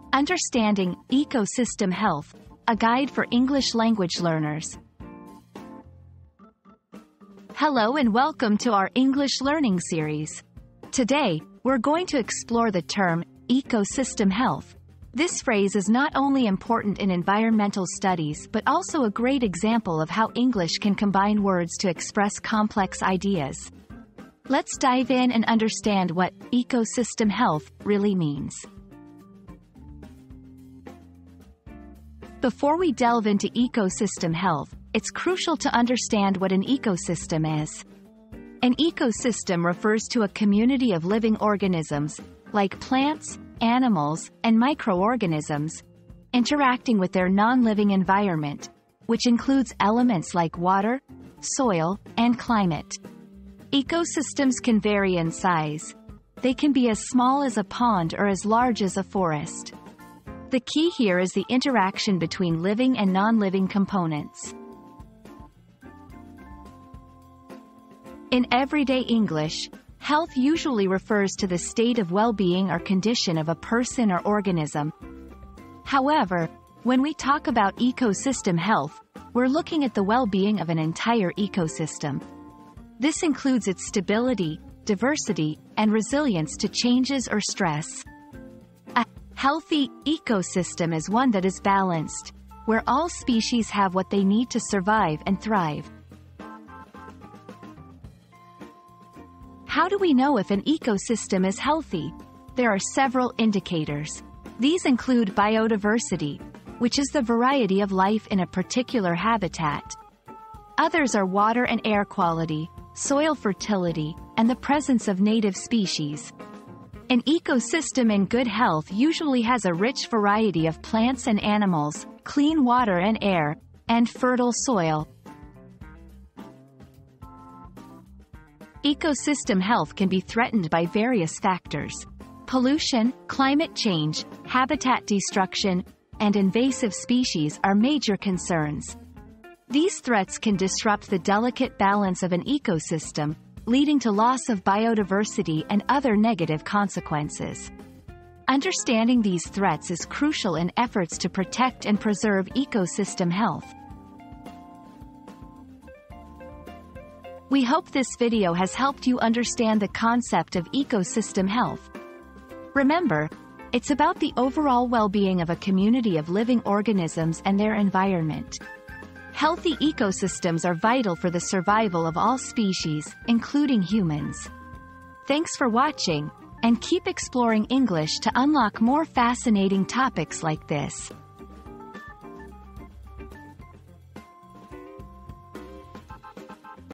Understanding Ecosystem Health, a guide for English language learners. Hello and welcome to our English learning series. Today, we're going to explore the term ecosystem health. This phrase is not only important in environmental studies but also a great example of how English can combine words to express complex ideas. Let's dive in and understand what ecosystem health really means. Before we delve into ecosystem health, it's crucial to understand what an ecosystem is. An ecosystem refers to a community of living organisms, like plants, animals, and microorganisms, interacting with their non-living environment, which includes elements like water, soil, and climate. Ecosystems can vary in size. They can be as small as a pond or as large as a forest. The key here is the interaction between living and non-living components. In everyday English, health usually refers to the state of well-being or condition of a person or organism. However, when we talk about ecosystem health, we're looking at the well-being of an entire ecosystem. This includes its stability, diversity, and resilience to changes or stress. A healthy ecosystem is one that is balanced, where all species have what they need to survive and thrive. How do we know if an ecosystem is healthy? There are several indicators. These include biodiversity, which is the variety of life in a particular habitat. Others are water and air quality, soil fertility, and the presence of native species. An ecosystem in good health usually has a rich variety of plants and animals, clean water and air, and fertile soil. Ecosystem health can be threatened by various factors. Pollution, climate change, habitat destruction, and invasive species are major concerns. These threats can disrupt the delicate balance of an ecosystem, leading to loss of biodiversity and other negative consequences. Understanding these threats is crucial in efforts to protect and preserve ecosystem health. We hope this video has helped you understand the concept of ecosystem health. Remember, it's about the overall well-being of a community of living organisms and their environment. Healthy ecosystems are vital for the survival of all species, including humans. Thanks for watching, and keep exploring English to unlock more fascinating topics like this.